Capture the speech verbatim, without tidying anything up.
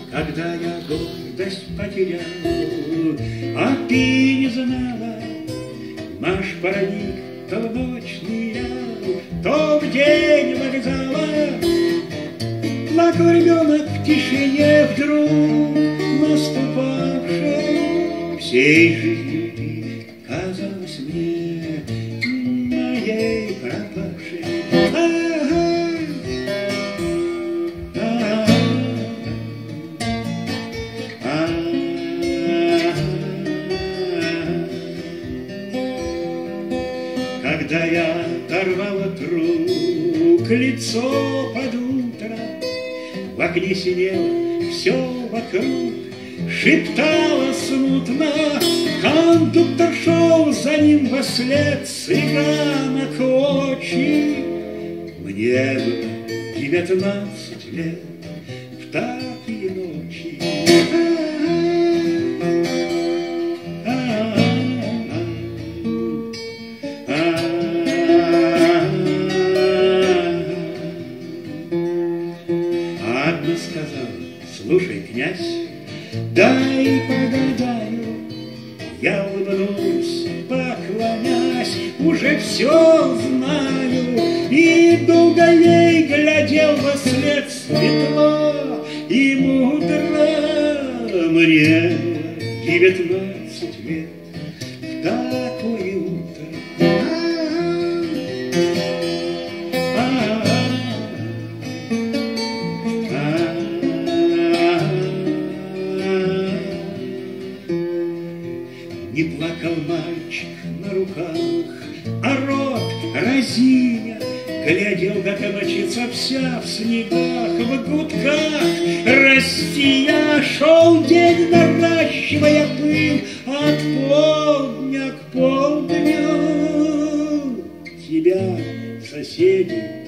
когда я гордость потерял, а ты не знала, наш парник то в ночь нырял, то в день вокзала. Плакал ребенок в тишине вдруг наступавшей, всей жизни казалось мне моей пропавшей. Когда я оторвал от рук лицо под утро, в окне сидело все вокруг, шептала смутно, кондуктор шел за ним вослед цыганок очи. Мне было девятнадцать лет в такие ночи. Одна сказала: слушай, князь, дай погадаю. Я улыбнулся, поклонясь, уже все знаю, и долго ей глядел во след светло и мудро. Мне девятнадцать лет в такое утро. Не плакал мальчик на руках, а рот разиня глядел, как мочится вся в снегах, в гудках Россия. Шел день, наращивая пыл от полдня к полдню. Тебя, соседи,